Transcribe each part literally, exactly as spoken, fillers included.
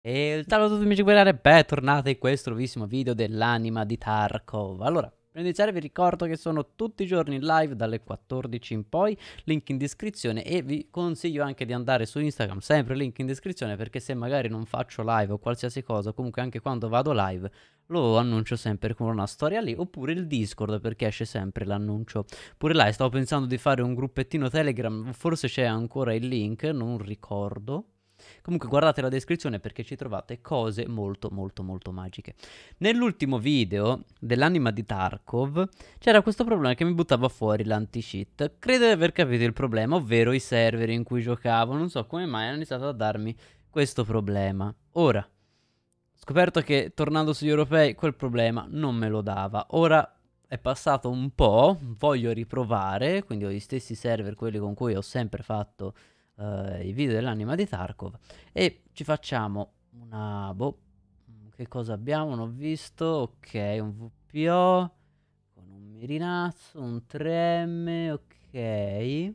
E ciao a tutti amici guerrieri, bentornati in questo nuovissimo video dell'anima di Tarkov. Allora, per iniziare vi ricordo che sono tutti i giorni in live dalle quattordici in poi, link in descrizione, e vi consiglio anche di andare su Instagram, sempre link in descrizione, perché se magari non faccio live o qualsiasi cosa, comunque anche quando vado live, lo annuncio sempre con una storia lì, oppure il Discord, perché esce sempre l'annuncio. Pure là, stavo pensando di fare un gruppettino Telegram, forse c'è ancora il link, non ricordo. Comunque guardate la descrizione perché ci trovate cose molto molto molto magiche. Nell'ultimo video dell'anima di Tarkov c'era questo problema che mi buttava fuori l'anti-cheat. Credo di aver capito il problema, ovvero i server in cui giocavo. Non so come mai hanno iniziato a darmi questo problema. Ora, ho scoperto che tornando sugli europei quel problema non me lo dava. Ora è passato un po', voglio riprovare, quindi ho gli stessi server, quelli con cui ho sempre fatto uh, i video dell'anima di Tarkov, e ci facciamo una, boh, che cosa abbiamo? Non ho visto, ok, un V P O, con un mirinazzo, un tre M, ok.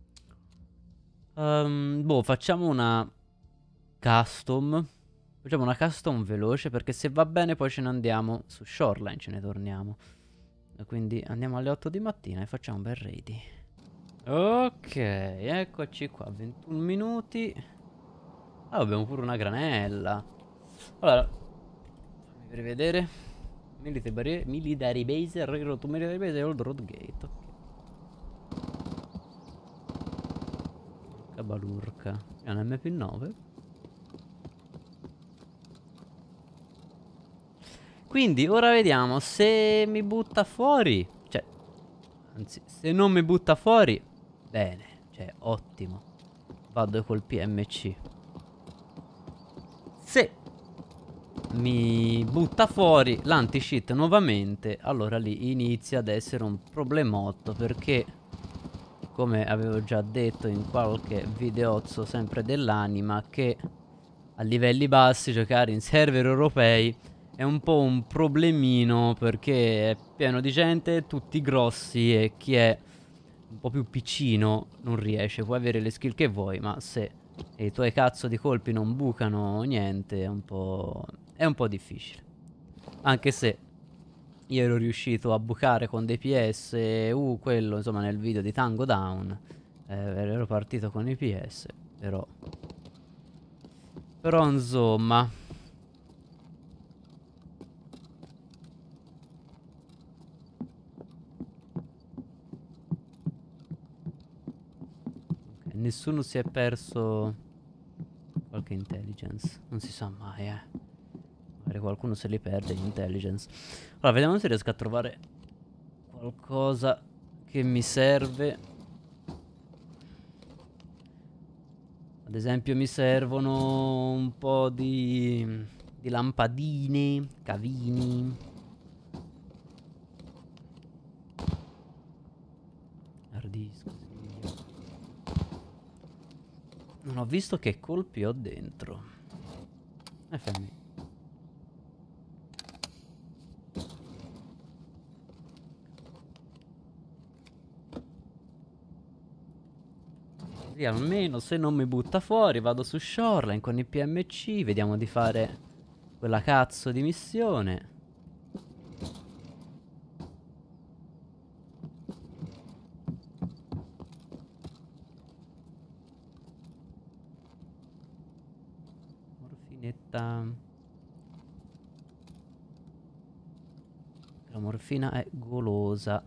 Um, boh, facciamo una custom, facciamo una custom veloce, perché se va bene poi ce ne andiamo su Shoreline, ce ne torniamo. Quindi andiamo alle otto di mattina e facciamo un bel ready. Ok, eccoci qua, ventuno minuti. Ah, abbiamo pure una granella. Allora, fammi rivedere. Military, barrier, military base, railroad to military base e old road gate. Ok. Cabalurca. È un M P nove. Quindi ora vediamo se mi butta fuori. Cioè, anzi, se non mi butta fuori, bene, cioè, ottimo. Vado col P M C. Se mi butta fuori l'anti-cheat nuovamente, allora lì inizia ad essere un problemotto, perché, come avevo già detto in qualche videozzo sempre dell'anima, che a livelli bassi giocare in server europei è un po' un problemino, perché è pieno di gente, tutti grossi, e chi è un po' più piccino non riesce. Puoi avere le skill che vuoi, ma se i tuoi cazzo di colpi non bucano niente, è un po'... è un po' difficile. Anche se io ero riuscito a bucare con dei P S, uh, quello insomma nel video di Tango Down, eh, ero partito con i P S, però... Però insomma... Okay, nessuno si è perso qualche intelligence, non si sa mai, eh. Magari qualcuno se li perde in intelligence. Allora, vediamo se riesco a trovare qualcosa che mi serve. Ad esempio mi servono un po' di, di lampadine, cavini. Hard disk, sì. Non ho visto che colpi ho dentro. F M I. Almeno se non mi butta fuori vado su Shoreline con i P M C, vediamo di fare quella cazzo di missione. Morfinetta. La morfina è golosa.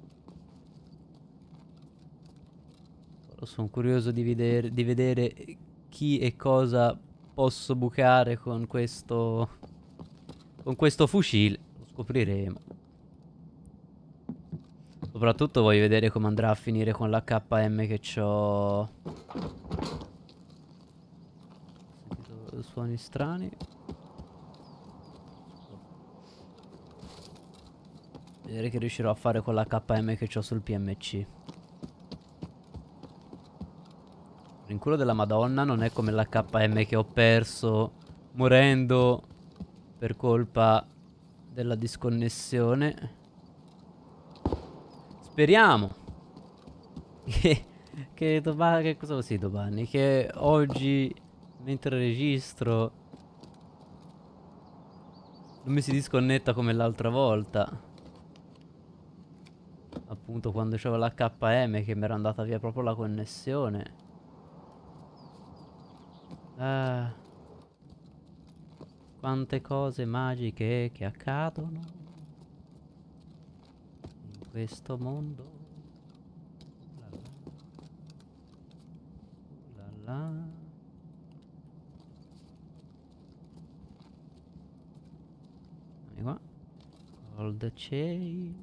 Sono curioso di vedere, di vedere chi e cosa posso bucare con questo con questo fucile. Lo scopriremo. Soprattutto voglio vedere come andrà a finire con l'H M che c'ho. Ho sentito suoni strani. Vedere che riuscirò a fare con l'H M che c'ho sul P M C. In culo della Madonna, non è come l'H M che ho perso morendo per colpa della disconnessione. Speriamo che, che domani, che cosa sì domani, che oggi mentre registro Non mi si disconnetta come l'altra volta. Appunto quando c'avevo l'H M che mi era andata via proprio la connessione. Ah, quante cose magiche che accadono in questo mondo. Uh la la. Uh la la. Vieni qua. Gold chain.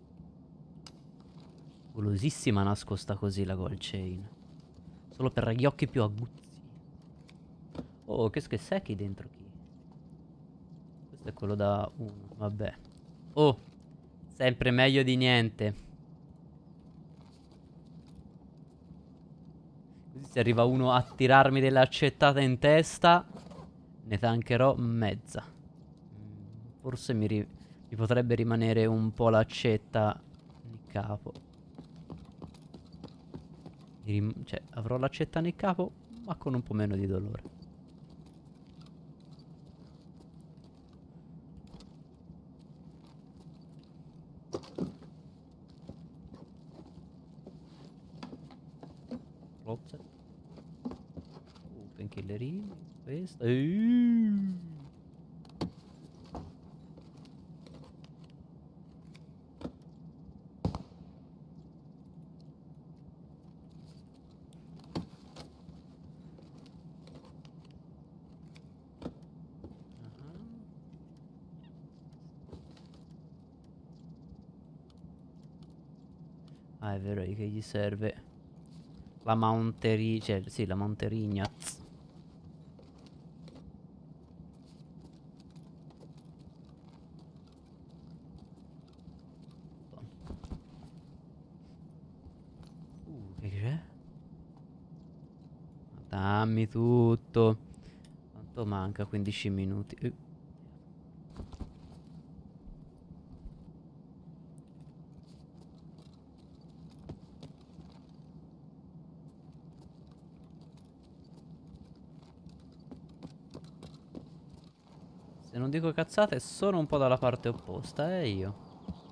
Golosissima nascosta così la gold chain. Solo per gli occhi più aguzzi. Oh, che secchi dentro chi? Questo è quello da uno, vabbè. Oh, sempre meglio di niente. Così se arriva uno a tirarmi delle accettata in testa, ne tancherò mezza. Forse mi, ri mi potrebbe rimanere un po' l'accetta nel capo. Cioè, avrò l'accetta nel capo, ma con un po' meno di dolore. Closet. Uh, painkillerini. Questa. Eeeh. Ah, è vero che gli serve la mounterigna, cioè, sì, la mounterigna. Uh, che c'è? Dammi tutto. Quanto manca? quindici minuti. Uh. Se non dico cazzate, sono un po' dalla parte opposta, eh, io.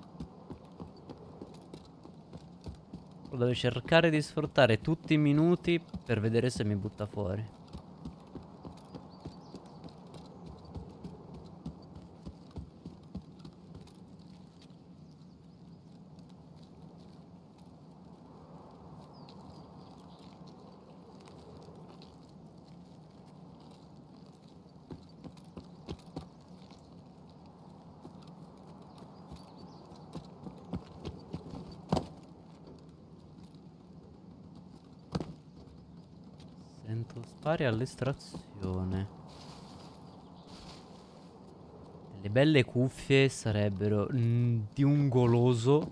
Devo cercare di sfruttare tutti i minuti per vedere se mi butta fuori. Sento spari all'estrazione. Le belle cuffie sarebbero mm, di un goloso.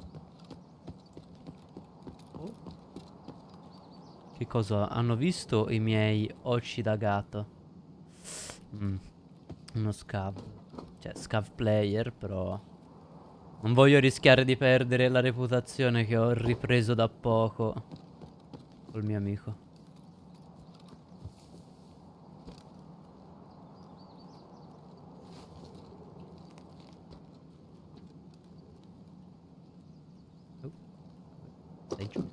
Oh. Che cosa? Hanno visto i miei occhi da gatto? Mm. Uno scav. Cioè, scav player, però non voglio rischiare di perdere la reputazione che ho ripreso da poco col mio amico. Oh. Stai giù.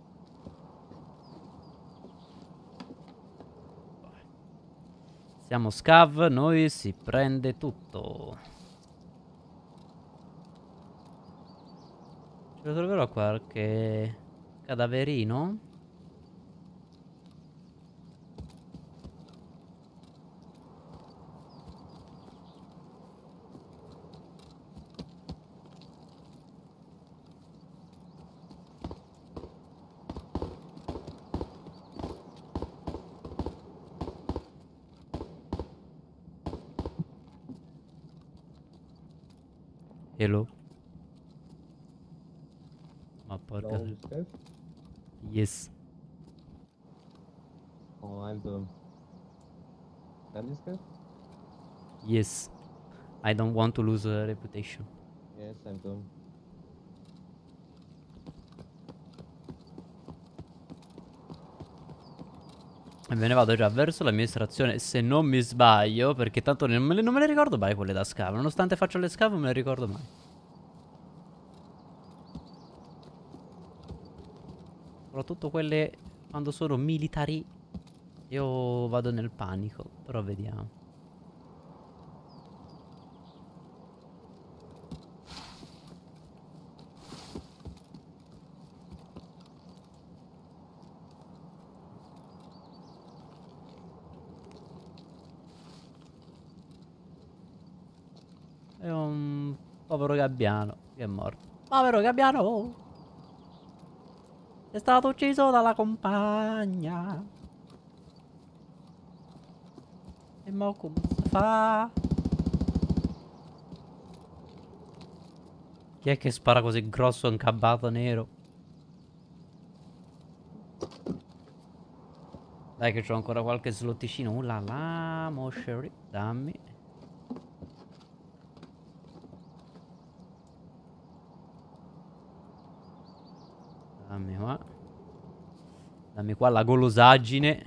Siamo scav, noi si prende tutto. Ci troverò qualche cadaverino? Hello. Ma porca. Yes. Oh, I'm the Landescape? Yes. I don't want to lose a reputation. Yes, I'm the E me ne vado già verso la mia estrazione, se non mi sbaglio, perché tanto non me le, non me le ricordo mai quelle da scavo. Nonostante faccio le scavo, non me le ricordo mai. Soprattutto quelle quando sono militari. Io vado nel panico, però vediamo. È un povero gabbiano che è morto. Povero gabbiano! È stato ucciso dalla compagna. E mo come si fa? Chi è che spara così grosso a un cabbato nero? Dai che c'ho ancora qualche slotticino. Uh là là, mosceri, dammi. Dammi qua. Dammi qua la golosaggine.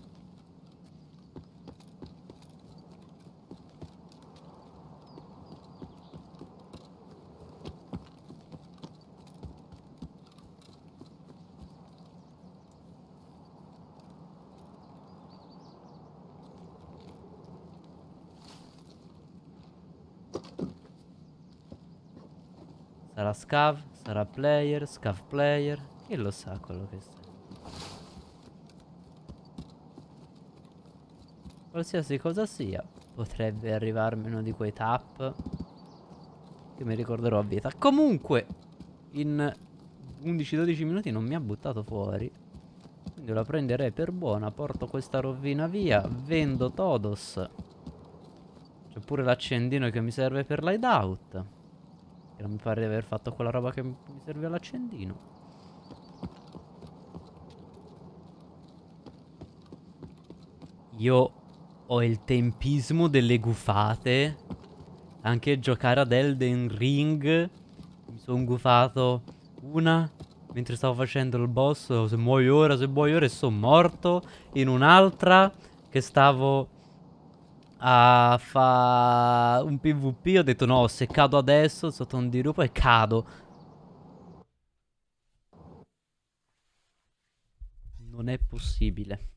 Sarà scav, sarà player, scav player. Chi lo sa quello che sta. Qualsiasi cosa sia, potrebbe arrivarmi uno di quei tap che mi ricorderò a vita. Comunque, in undici dodici minuti non mi ha buttato fuori. Quindi la prenderei per buona. Porto questa rovina via. Vendo Todos. C'è pure l'accendino che mi serve per l'hideout. Che non mi pare di aver fatto quella roba che mi serve all'accendino. Io ho il tempismo delle gufate. Anche giocare ad Elden Ring. Mi sono gufato una mentre stavo facendo il boss. Se muoio ora, se muoio ora e sono morto. In un'altra che stavo a fa un PvP. Ho detto no, se cado adesso sotto un dirupo e cado. Non è possibile.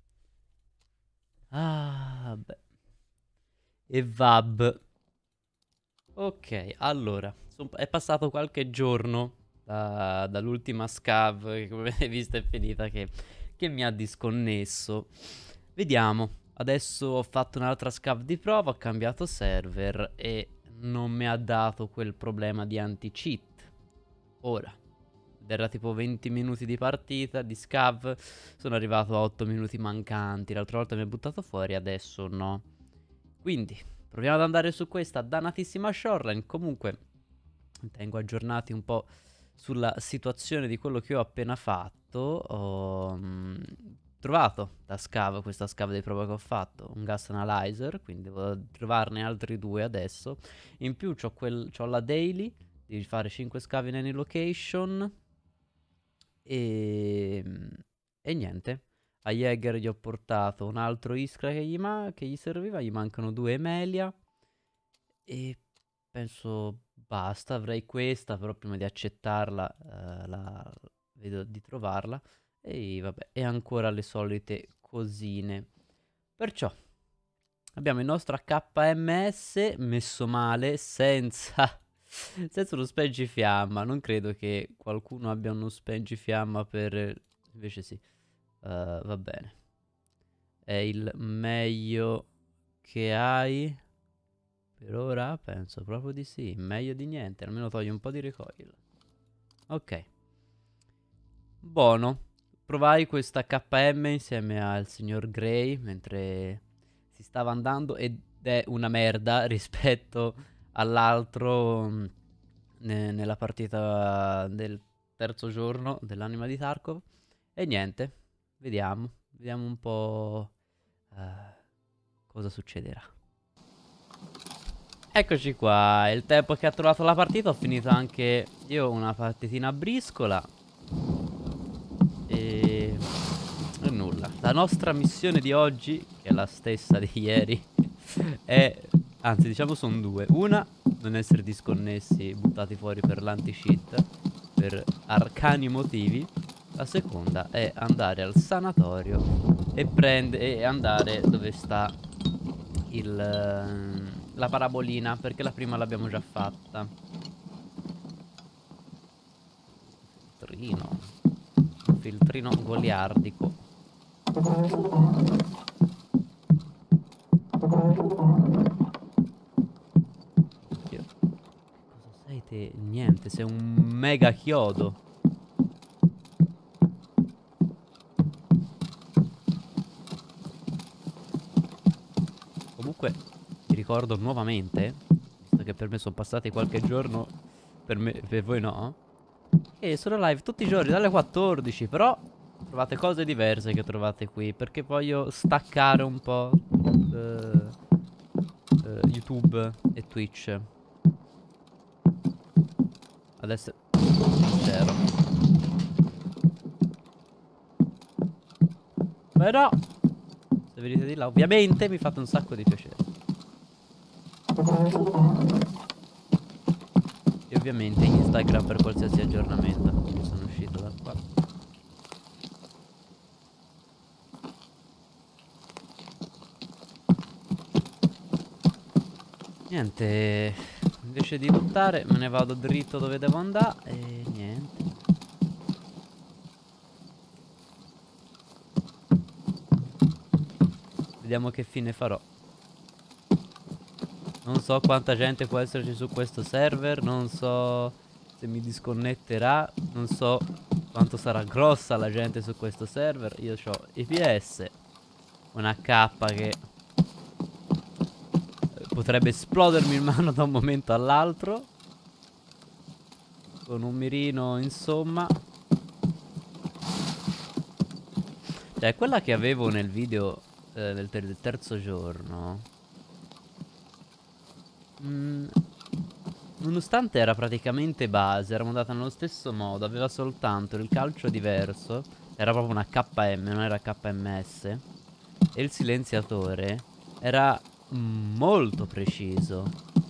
Ah, beh. E vab. Ok, allora, son- è passato qualche giorno da- dall'ultima scav, che come avete visto è finita, che, che mi ha disconnesso. Vediamo, adesso ho fatto un'altra scav di prova, ho cambiato server e non mi ha dato quel problema di anti-cheat. Ora, ed era tipo venti minuti di partita, di scav, sono arrivato a otto minuti mancanti, l'altra volta mi ha buttato fuori, adesso no. Quindi, proviamo ad andare su questa dannatissima shoreline. Comunque, tengo aggiornati un po' sulla situazione di quello che ho appena fatto. Ho mm, trovato da scav, questa scav di prova che ho fatto, un gas analyzer, quindi devo trovarne altri due adesso. In più c'ho, quel, c'ho la daily di fare cinque scavi in any location. E, e niente. A Jäger gli ho portato un altro Iskra che gli, ma- che gli serviva, gli mancano due Emelia. E penso basta, avrei questa, però prima di accettarla eh, la, vedo di trovarla. E vabbè, e ancora le solite cosine. Perciò abbiamo il nostro H M S messo male, senza, senza uno spengifiamma. Non credo che qualcuno abbia uno spengifiamma per... Invece sì. Uh, va bene. È il meglio che hai per ora? Penso proprio di sì. Meglio di niente. Almeno toglie un po' di recoil. Ok. Buono. Provai questa K M insieme al signor Grey mentre si stava andando ed è una merda rispetto all'altro mh, ne- nella partita del terzo giorno dell'anima di Tarkov. E niente. Vediamo. Vediamo un po' eh, cosa succederà. Eccoci qua, il tempo che ha trovato la partita, ho finito anche io una partitina a briscola. E... e nulla, la nostra missione di oggi, che è la stessa di ieri, è, anzi diciamo sono due. Una, non essere disconnessi, buttati fuori per l'anti-cheat, per arcani motivi. La seconda è andare al sanatorio e prendere e andare dove sta il, la parabolina, perché la prima l'abbiamo già fatta. Filtrino, un filtrino goliardico. Oddio. Cosa sei te? Niente, sei un mega chiodo. Comunque vi ricordo nuovamente, visto che per me sono passati qualche giorno, per me, per voi no, che sono live tutti i giorni dalle quattordici, però trovate cose diverse che trovate qui, perché voglio staccare un po' eh, eh, YouTube e Twitch. Adesso sincero. Però se venite di là ovviamente mi fate un sacco di piacere. E ovviamente Instagram per qualsiasi aggiornamento. Io sono uscito da qua. Niente, invece di lottare me ne vado dritto dove devo andare e niente. Vediamo che fine farò. Non so quanta gente può esserci su questo server, non so se mi disconnetterà, non so quanto sarà grossa la gente su questo server. Io ho I P S, una K che potrebbe esplodermi in mano da un momento all'altro, con un mirino insomma. Cioè quella che avevo nel video eh, del, ter del terzo giorno, mm, nonostante era praticamente base, era montata nello stesso modo, aveva soltanto il calcio diverso, era proprio una K M, non era K M S, e il silenziatore era molto preciso.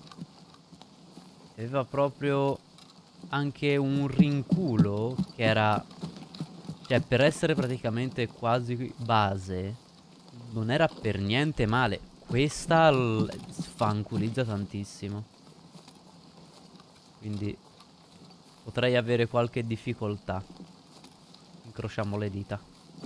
Aveva proprio anche un rinculo che era, cioè per essere praticamente quasi base, non era per niente male. Questa sfanculizza tantissimo. Quindi potrei avere qualche difficoltà. Incrociamo le dita.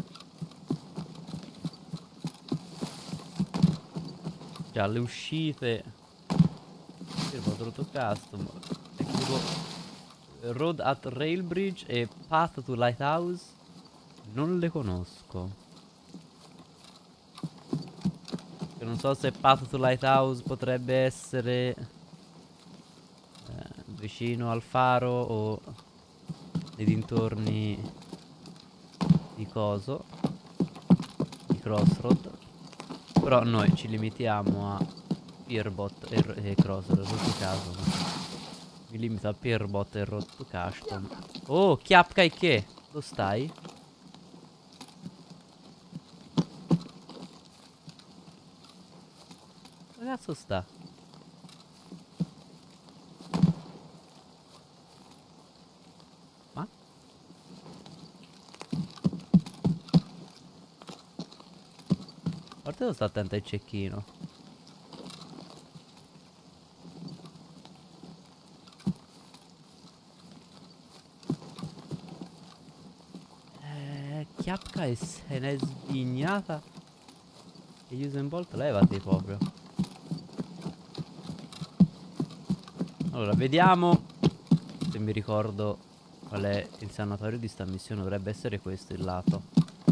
Già, le uscite. Fermo troppo custom. E tipo Road at Railbridge e Path to Lighthouse non le conosco. Che non so se Path to Lighthouse potrebbe essere eh, vicino al faro o nei dintorni di coso, di Crossroad. Però noi ci limitiamo a Peerbot e, e Crossroad, in questo caso no. Mi limito a Peerbot e Road to Custom. Oh, Chiapkai che? Dove stai? Dove cazzo sta? Ma? Guarda, devo stare attento al cecchino. Eh, Chiapka e se n'è svignata. E Usain Bolt levati proprio. Allora, vediamo se mi ricordo qual è il sanatorio di sta missione. Dovrebbe essere questo il lato.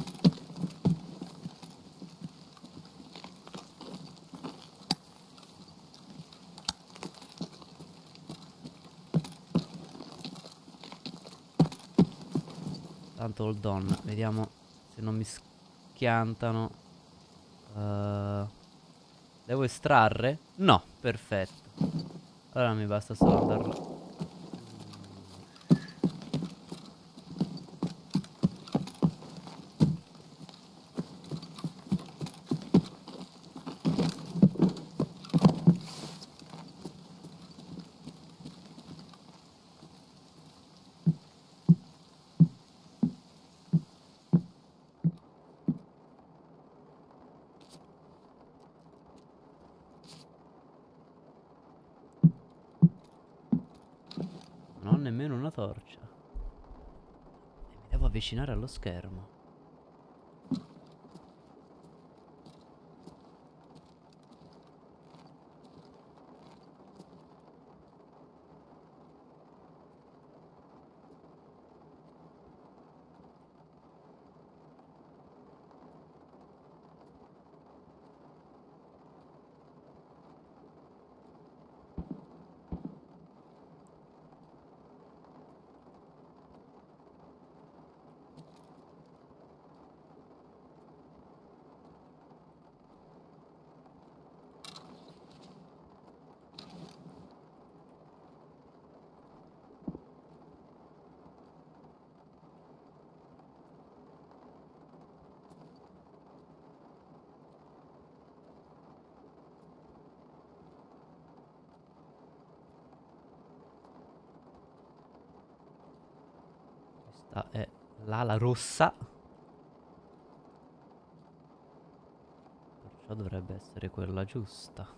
Tanto hold on, vediamo se non mi schiantano. Uh, devo estrarre? No, perfetto. Allora mi basta solo darlo. nemmeno una torcia. E mi devo avvicinare allo schermo. Questa è l'ala rossa. Perciò dovrebbe essere quella giusta.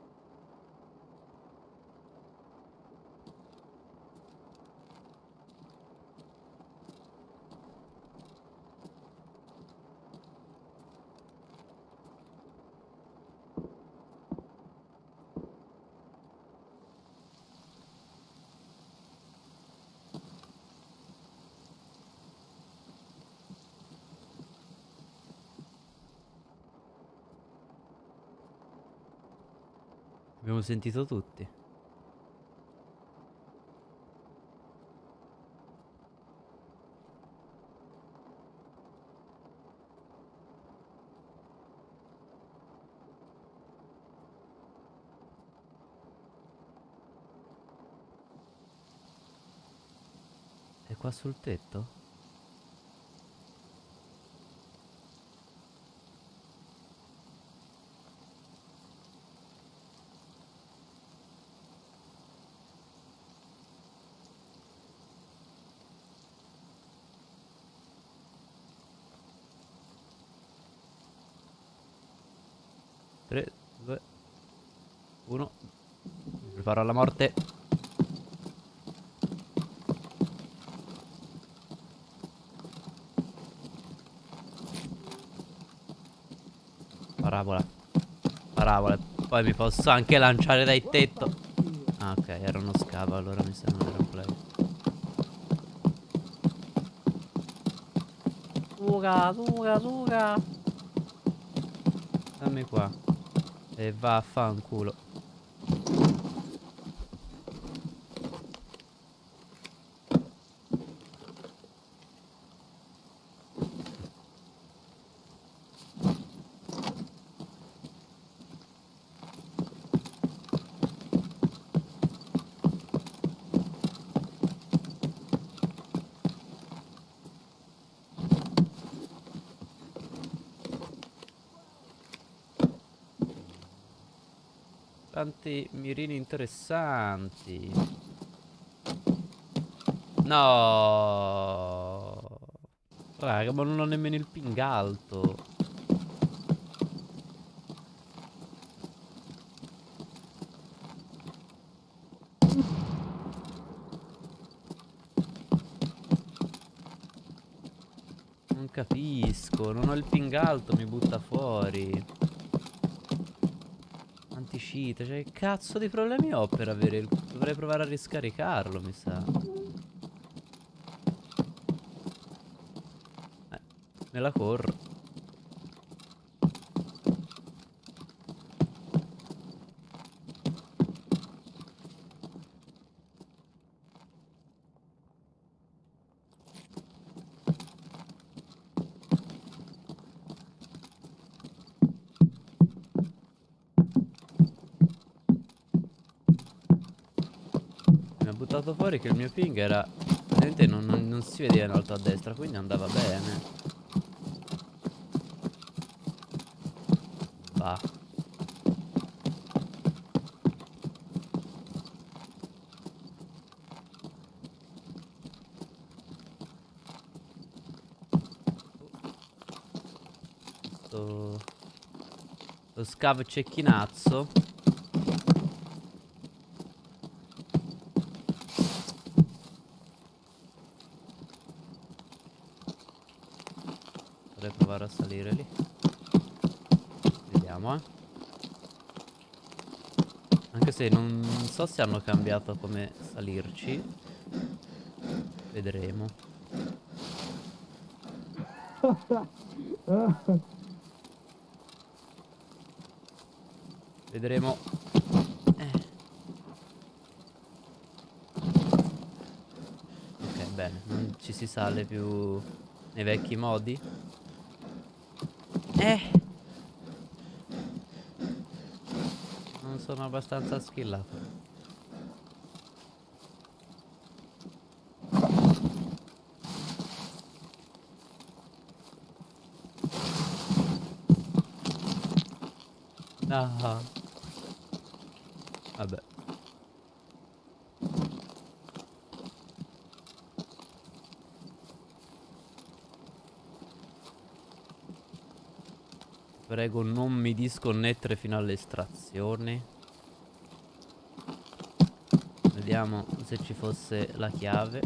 Abbiamo sentito tutti. È qua sul tetto? tre, due, uno. Mi preparo alla morte. Parabola. Parabola. Poi mi posso anche lanciare dal tetto. Ah, ok, era uno scavo, allora mi sembra era un play. Suga, suga, suga. Dammi qua. E vaffanculo. Tanti mirini interessanti. No, raga, ma non ho nemmeno il ping alto. Non capisco, non ho il ping alto, mi butta fuori. Anti-cheat, cioè che cazzo di problemi ho per avere il... Dovrei provare a riscaricarlo, mi sa. Eh, me la corro. Buttato fuori che il mio ping era veramente non, non, non si vedeva in alto a destra, quindi andava bene. Va. Sto, lo scav cecchinazzo. provare a salire lì. Vediamo, eh. Anche se non so se hanno cambiato come salirci. Vedremo. Vedremo. Eh. Ok, bene. Non ci si sale più nei vecchi modi. Eh. Non sono abbastanza skillato. Ah. Vabbè. Prego, non mi disconnettere fino all'estrazione. Vediamo se ci fosse la chiave.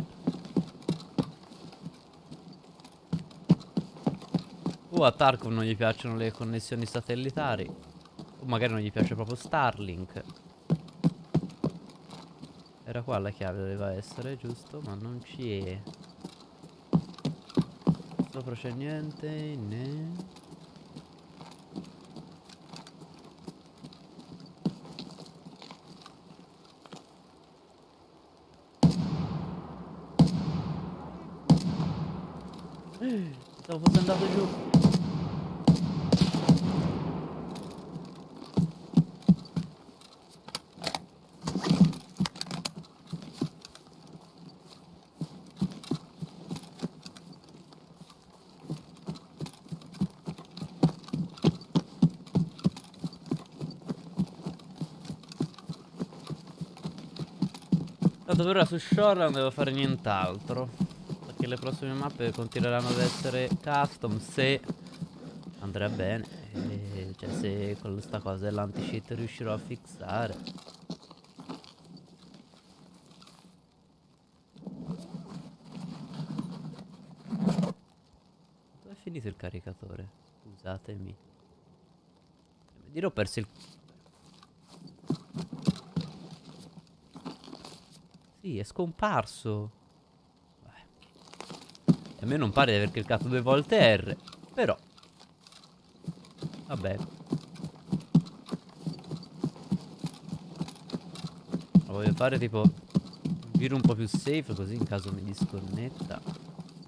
Uh, a Tarkov non gli piacciono le connessioni satellitari. O magari non gli piace proprio Starlink. Era qua la chiave, doveva essere, giusto? Ma non ci è. Sopra c'è niente, né... Stavo fosse andato giù. Tanto per ora su Shore non devo fare nient'altro. Perché le prossime mappe continueranno ad essere custom se andrà bene. E cioè se con questa cosa dell'anti-cheat riuscirò a fissare. Dove è finito il caricatore? Scusatemi. Dirò ho perso il... Sì, è scomparso. A me non pare di aver cliccato due volte R. Però vabbè. Lo voglio fare tipo un giro un po' più safe, così in caso mi disconnetta.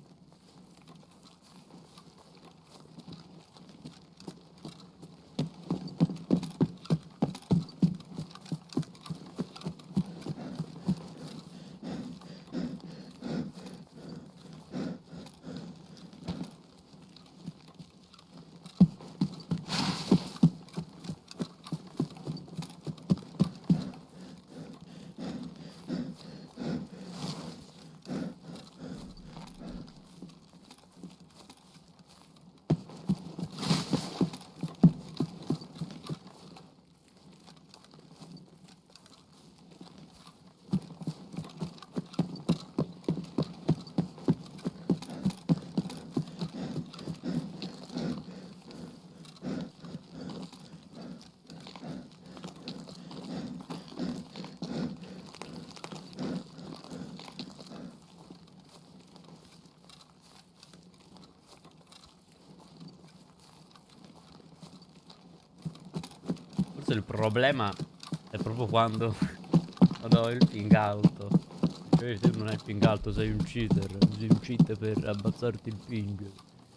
Il problema è proprio quando quando ho il ping alto. Cioè se non hai il ping alto sei un cheater. Sei un cheat per abbassarti il ping.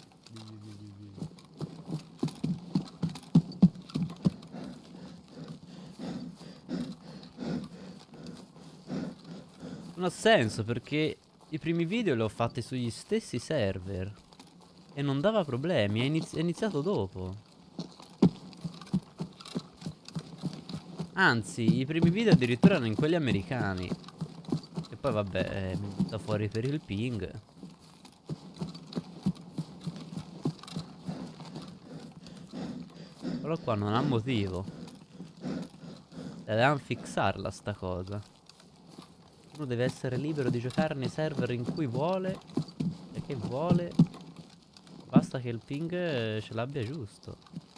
Non ha senso perché i primi video li ho fatti sugli stessi server e non dava problemi, è, inizi- è iniziato dopo. Anzi, i primi video addirittura erano in quelli americani. E poi vabbè, eh, mi è venuta fuori per il ping. Però qua non ha motivo. Dobbiamo fissarla sta cosa. Uno deve essere libero di giocare nei server in cui vuole e che vuole. Basta che il ping eh, ce l'abbia giusto.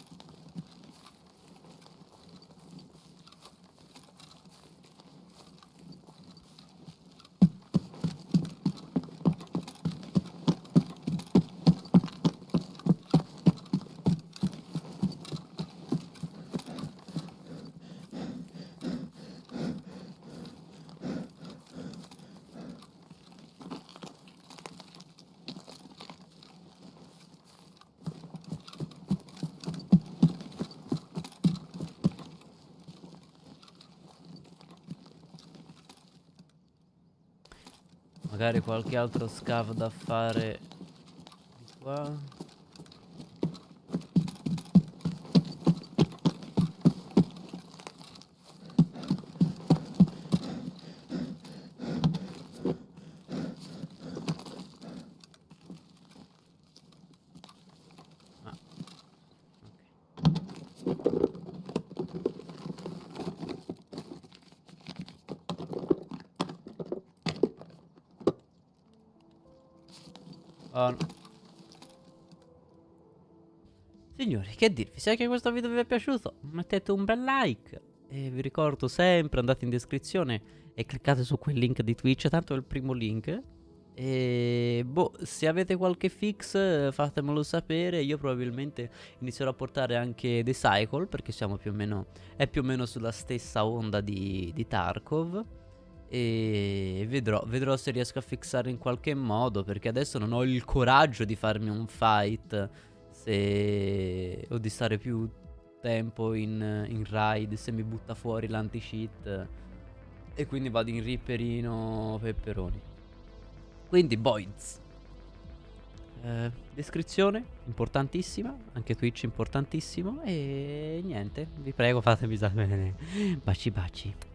Magari qualche altro scav da fare di qua. Ah, ok. Oh, no. Signori, che dirvi? Se anche questo video vi è piaciuto, mettete un bel like. E vi ricordo sempre, andate in descrizione e cliccate su quel link di Twitch, tanto è il primo link. E boh, se avete qualche fix fatemelo sapere. Io probabilmente inizierò a portare anche The Cycle, perché siamo più o meno, è più o meno sulla stessa onda di, di Tarkov. E vedrò, vedrò se riesco a fixare in qualche modo, perché adesso non ho il coraggio di farmi un fight se... o di stare più tempo in, in raid se mi butta fuori l'anti-cheat. E quindi vado in ripperino pepperoni. Quindi boys, eh, descrizione importantissima, anche Twitch importantissimo. E niente, vi prego fatemi sapere. Baci baci.